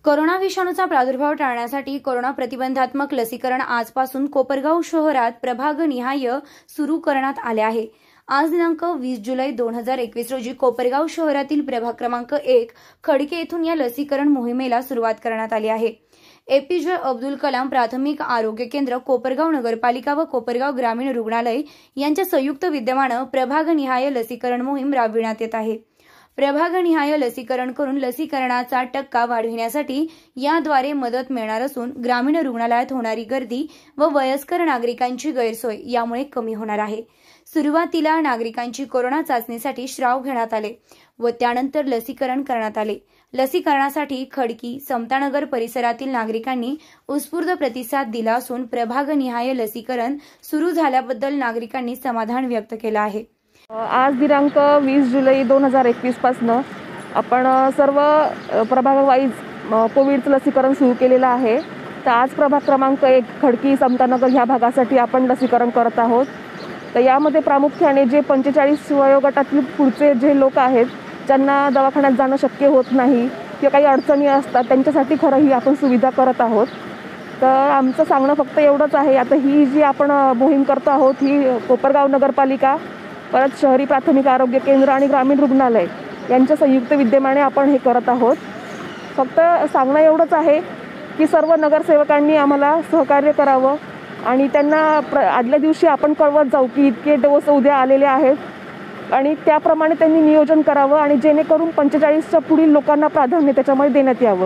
Corona विषाणूचा प्रादुर्भाव टाळण्यासाठी कोरोना प्रतिबंधात्मक लसीकरण आजपासून कोपरगाव शहरात प्रभागनिहाय सुरू करण्यात आले आहे। आज दिनांक 20 जुलै 2021 रोजी कोपरगाव शहरातील प्रभाग क्रमांक 1 खडके येथून या लसीकरण मोहिमेला सुरुवात करण्यात आली आहे। एपीजे अब्दुल कलाम प्राथमिक आरोग्य केंद्र कोपरगाव नगरपालिका व कोपरगाव ग्रामीण रुग्णालय यांच्या संयुक्त विद्यमाने प्रभागनिहाय लसीकरण मोहीम राबविण्यात येत आहे। प्रभागनिहाय लसीकरण करून लसीकरणाचा टक्का वाढविण्यासाठी याद्वारे मदत मिळणार असून ग्रामीण रुग्णालयात होणारी गर्दी व वयस्कर नागरिकांची गैरसोय यामुळे कमी होणार आहे। सुरुवातीला नागरिकांची कोरोना चाचणीसाठी श्राव घेण्यात आले व त्यानंतर लसीकरण करण्यात आले। लसीकरणासाठी खडकी समतानगर परिसरातील नागरिकांनी उत्स्फूर्त प्रतिसाद दिला असून प्रभागनिहाय लसीकरण सुरू झाल्याबद्दल नागरिकांनी समाधान व्यक्त केले आहे। आज दिनांक 20 जुलै 2021 पासून आपण सर्व प्रभाग वाईज कोविडचं लसीकरण सुरू केलेलं आहे। तर आज प्रभाग क्रमांक 1 खडकी समतानगर ह्या भागासाठी आपण लसीकरण करत आहोत। तर यामध्ये प्रामुख्याने जे 45 वयोगटातील पुढचे जे लोक आहेत ज्यांना दवाखान्यात जाणं शक्य होत नाही किंवा काही अडचणी असतात त्यांच्यासाठी खरं ही आपण सुविधा करत आहोत। तर आमचं सांगणं फक्त एवढंच आहे, आता ही जी आपण मोहीम करतो आहोत ही कोपरगाव नगरपालिका परत शहरी प्राथमिक आरोग्य केंद्र आणि ग्रामीण रुग्णालय यांच्या संयुक्त विद्यमाने आपण हे करत आहोत। फक्त सांगणं एवढंच आहे की सर्व नगरसेवकांनी आम्हाला सहकार्य करावं आणि त्यांना आदल्या दिवशी आपण कळवत जाऊ की इतके डोस उद्या आलेले आहेत आणि त्याप्रमाणे त्यांनी नियोजन करावं आणि जेणेकरून 45च्या पुढील लोकांना प्राधान्य त्याच्यामध्ये देण्यात यावं।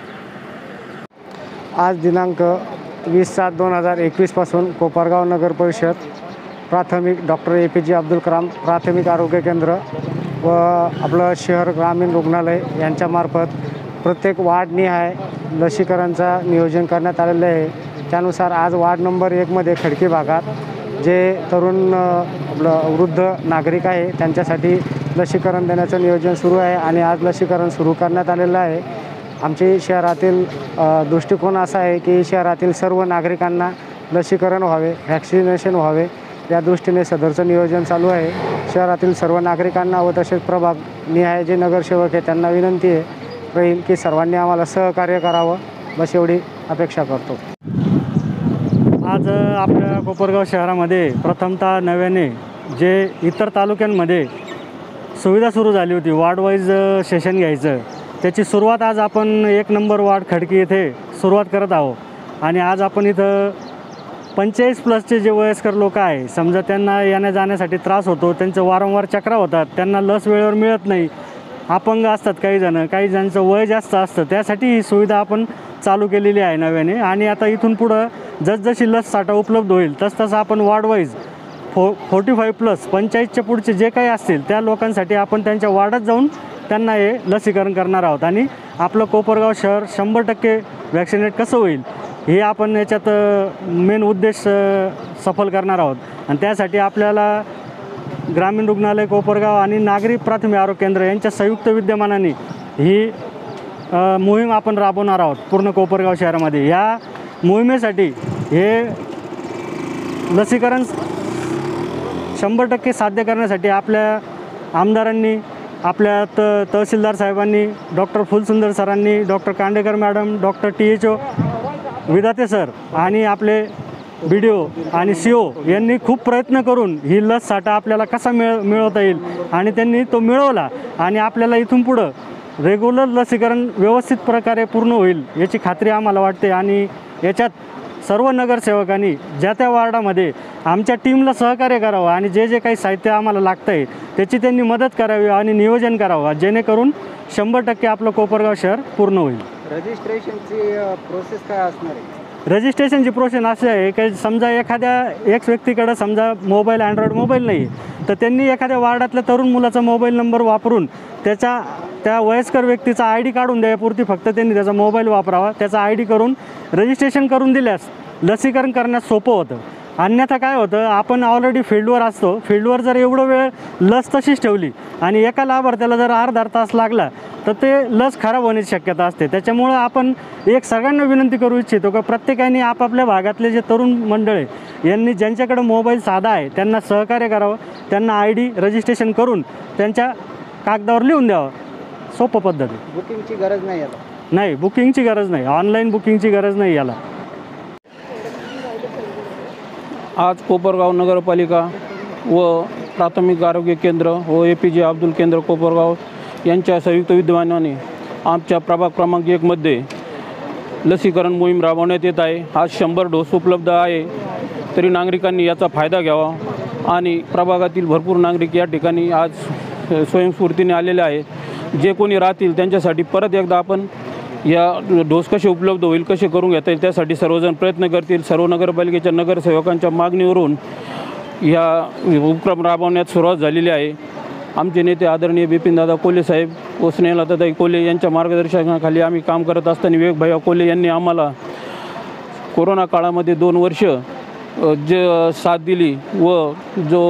आज दिनांक 20/7/2021 पासून कोपरगाव नगर परिषद प्राथमिक डॉक्टर एपीजे अब्दुल कलाम प्राथमिक आरोग्य केंद्र व आपलं शहर ग्रामीण रुग्णालय यांच्यामार्फत प्रत्येक वार्डनिहाय लसीकरणचा नियोजन करण्यात आलेलं आहे। त्यानुसार आज वार्ड नंबर 1 मध्ये खडकी भागात जे तरुण आपलं वृद्ध नागरिक आहे त्यांच्यासाठी लसीकरण देण्याचं नियोजन सुरू आहे आणि आज लसीकरण सुरू करण्यात आलेलं आहे। आमचे शहरातील दृष्टिकोन असा आहे की शहरातील सर्व नागरिकांना लसीकरण व्हावे, व्हॅक्सिनेशन व्हावे या दृष्टीने सदरचं नियोजन चालू आहे। शहरातील सर्व नागरिकांना व तसेच प्रभाग निहाय जे नगरसेवक आहे त्यांना विनंती आहे राहील की सर्वांनी आम्हाला सहकार्य करावं, बस एवढी अपेक्षा करतो। आज आपल्या कोपरगाव शहरामध्ये प्रथमतः नव्याने जे इतर तालुक्यांमध्ये सुविधा सुरू झाली होती वार्ड वाईज सेशन घ्यायचं, त्याची सुरुवात आज आपण 1 नंबर वार्ड खडकी येथे सुरुवात करत आहोत। आणि आज आपण इथं 45+ जे वयस्कर लोक आहे, समजा त्यांना येण्या जाण्यासाठी त्रास होतो, त्यांचं वारंवार चक्रा होतात, त्यांना लस वेळेवर मिळत नाही, अपंग असतात काही जणांचं वय जास्त असतं, त्यासाठी ही सुविधा आपण चालू केलेली आहे नव्याने। आणि आता इथून पुढं जसजशी लस साठा उपलब्ध होईल तसतसं आपण वार्ड वाईज 45+ 45च्या पुढचे जे काही असतील त्या लोकांसाठी आपण त्यांच्या वार्डात जाऊन त्यांना हे लसीकरण करणार आहोत आणि आपलं कोपरगाव शहर 100% वॅक्सिनेट कसं होईल हे आपण याच्यात मेन उद्देश सफल करणार आहोत। आणि त्यासाठी आपल्याला ग्रामीण रुग्णालय कोपरगाव आणि नागरी प्राथमिक आरोग्य केंद्र यांच्या संयुक्त विद्यमानाने ही मोहीम आपण राबवणार आहोत पूर्ण कोपरगाव शहरामध्ये। या मोहिमेसाठी हे लसीकरण 100% साध्य करण्यासाठी आपल्या आमदारांनी, आपल्या तहसीलदार साहेबांनी, डॉक्टर फुलसुंदर सरांनी, doctor Kandekar madam, doctor THO Vidhate sir आणि आपले BDO आणि CO यांनी खूप प्रयत्न करून ही लस साठा आपल्याला कसा मिळवता येईल आणि त्यांनी तो मिळवला आणि आपल्याला इथून पुढं रेग्युलर लसीकरण व्यवस्थित प्रकारे पूर्ण होईल याची खात्री आम्हाला वाटते। आणि याच्यात सर्व नगरसेवकांनी ज्या त्या वार्डामध्ये आमच्या टीमला सहकार्य करावं आणि जे काही साहित्य आम्हाला लागतं आहे त्याची त्यांनी मदत करावी आणि नियोजन करावं, जेणेकरून 100% आपलं कोपरगाव शहर पूर्ण होईल। रजिस्ट्रेशनची प्रोसेस काय असणार आहे? रजिस्ट्रेशनची प्रोसेस अशी आहे की समजा एखाद्या व्यक्तीकडे समजा मोबाईल, अँड्रॉइड मोबाईल नाही तर त्यांनी एखाद्या वार्डातल्या तरुण मुलाचा मोबाईल नंबर वापरून त्या वयस्कर व्यक्तीचा ID काढून द्यायपुरती फक्त त्यांनी त्याचा मोबाईल वापरावा, त्याचा ID करून रजिस्ट्रेशन करून दिल्यास लसीकरण करण्यास सोपं होतं। अन्यथा काय होतं, आपण ऑलरेडी फील्डवर असतो, फील्डवर जर एवढं वेळ लस तशीच ठेवली आणि एका लाभार्थ्याला जर अर्धा तास लागला तर ते लस खराब होण्याची शक्यता असते। त्याच्यामुळं आपण सगळ्यांना विनंती करू इच्छितो की प्रत्येकाने आपापल्या भागातले जे तरुण मंडळ आहे यांनी ज्यांच्याकडे मोबाईल साधा आहे त्यांना सहकार्य करावं, त्यांना ID रजिस्ट्रेशन करून त्यांच्या कागदावर लिहून द्यावं, सोपं पद्धती। बुकिंगची गरज नाही आहे। नाही, बुकिंगची गरज नाही, ऑनलाईन बुकिंगची गरज नाही याला. आज कोपरगाव नगरपालिका व प्राथमिक आरोग्य केंद्र व APJ अब्दुल केंद्र कोपरगाव यांच्या संयुक्त विद्यमानाने आमच्या प्रभाग क्रमांक 1 मध्ये लसीकरण मोहीम राबवण्यात येत आहे. आज 100 डोस उपलब्ध आहे, तरी नागरिकांनी याचा फायदा घ्यावा आणि प्रभागातील भरपूर नागरिक या ठिकाणी आज स्वयंस्फूर्तीने आलेले आहेत. जे कोणी राहतील त्यांच्यासाठी परत एकदा आपण या डोस कसे उपलब्ध होईल, कसे करून घेता येईल त्यासाठी सर्वजण प्रयत्न करतील. सर्व नगरपालिकेच्या नगरसेवकांच्या मागणीवरून या उपक्रम राबवण्यात सुरुवात झालेली आहे. आमचे नेते आदरणीय बिपिनदादा कोल्हे साहेब व स्नेहलताताई कोल्हे यांच्या मार्गदर्शनाखाली आम्ही काम करत असताना विवेक भैया कोल्हे यांनी आम्हाला कोरोना काळामध्ये 2 वर्ष जे साथ दिली व जो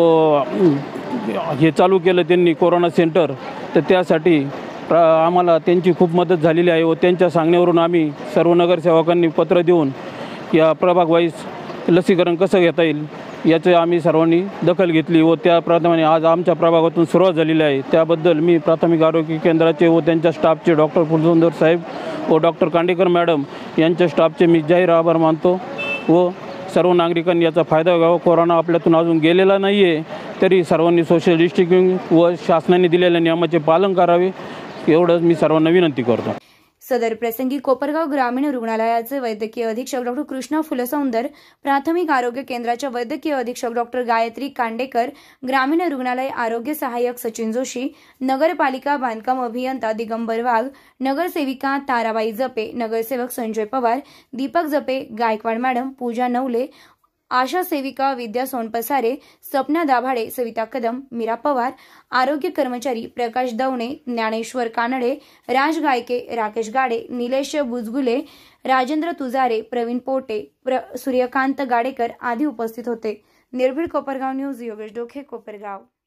हे चालू केलं त्यांनी कोरोना सेंटर, तर त्यासाठी आम्हाला त्यांची खूप मदत झालेली आहे व त्यांच्या सांगण्यावरून आम्ही सर्व नगरसेवकांनी पत्र देऊन या प्रभाग वाईज लसीकरण कसं घेता येईल याचं आम्ही सर्वांनी दखल घेतली व त्याप्रमाणे आज आमच्या प्रभागातून सुरुवात झालेली आहे. त्याबद्दल मी प्राथमिक आरोग्य केंद्राचे व त्यांच्या स्टाफचे डॉक्टर फुलसुंदर साहेब व डॉक्टर कांडेकर मॅडम यांच्या स्टाफचे मी जाहीर आभार मानतो व सर्व नागरिकांनी याचा फायदा घ्यावा. कोरोना आपल्यातून अजून गेलेला नाही आहे, तरी सर्वांनी सोशल डिस्टन्सिंग व शासनाने दिलेल्या नियमाचे पालन करावे एवढंच मी सर्वांना विनंती करतो. सदर प्रसंगी कोपरगाव ग्रामीण रुग्णालयाचे वैद्यकीय अधीक्षक डॉ. कृष्णा फुलसौंदर, प्राथमिक आरोग्य केंद्राच्या वैद्यकीय अधीक्षक डॉ. गायत्री कांडेकर, ग्रामीण रुग्णालय आरोग्य सहाय्यक सचिन जोशी, नगरपालिका बांधकाम अभियंता दिगंबर वाघ, नगरसेविका ताराबाई जपे, नगरसेवक संजय पवार, दीपक जपे, गायकवाड मॅडम, पूजा नवले, आशा सेविका विद्या सोनपसारे, सपना दाभाडे, सविता कदम, मीरा पवार, आरोग्य कर्मचारी प्रकाश दवणे, ज्ञानेश्वर कानडे, राज गायके, राकेश गाडे, निलेश बुजगुले, राजेंद्र तुजारे, प्रवीण पोटे, सूर्यकांत गाडेकर आदी उपस्थित होते. निर्भीड कोपरगाव न्यूज, योगेश डोखे, कोपरगाव.